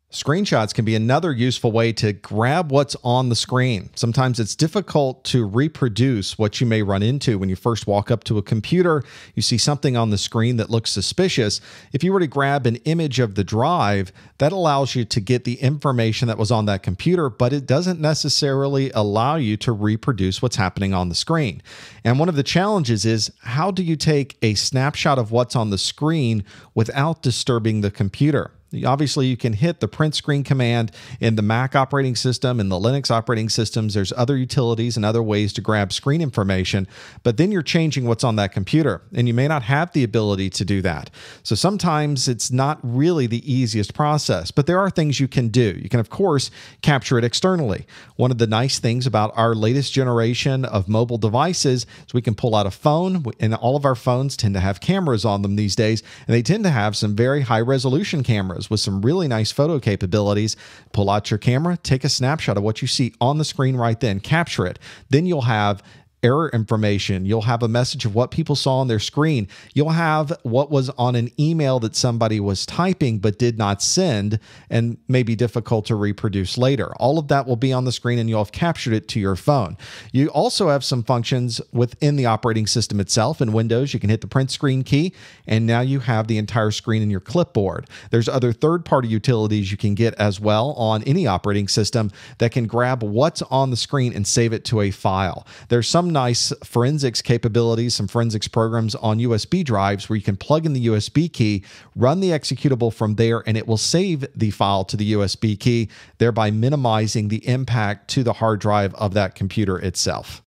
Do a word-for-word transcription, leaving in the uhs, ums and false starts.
Screenshots can be another useful way to grab what's on the screen. Sometimes it's difficult to reproduce what you may run into when you first walk up to a computer. You see something on the screen that looks suspicious. If you were to grab an image of the drive, that allows you to get the information that was on that computer, but it doesn't necessarily allow you to reproduce what's happening on the screen. And one of the challenges is, how do you take a snapshot of what's on the screen without disturbing the computer? Obviously, you can hit the print screen command in the Mac operating system and the Linux operating systems. There's other utilities and other ways to grab screen information, but then you're changing what's on that computer, and you may not have the ability to do that. So sometimes it's not really the easiest process, but there are things you can do. You can, of course, capture it externally. One of the nice things about our latest generation of mobile devices is we can pull out a phone, and all of our phones tend to have cameras on them these days, and they tend to have some very high-resolution cameras with some really nice photo capabilities. Pull out your camera, take a snapshot of what you see on the screen right then, capture it. Then you'll have error information. You'll have a message of what people saw on their screen. You'll have what was on an email that somebody was typing but did not send and may be difficult to reproduce later. All of that will be on the screen, and you'll have captured it to your phone. You also have some functions within the operating system itself. In Windows, you can hit the print screen key, and now you have the entire screen in your clipboard. There's other third-party utilities you can get as well on any operating system that can grab what's on the screen and save it to a file. There's some nice forensics capabilities, some forensics programs on U S B drives where you can plug in the U S B key, run the executable from there, and it will save the file to the U S B key, thereby minimizing the impact to the hard drive of that computer itself.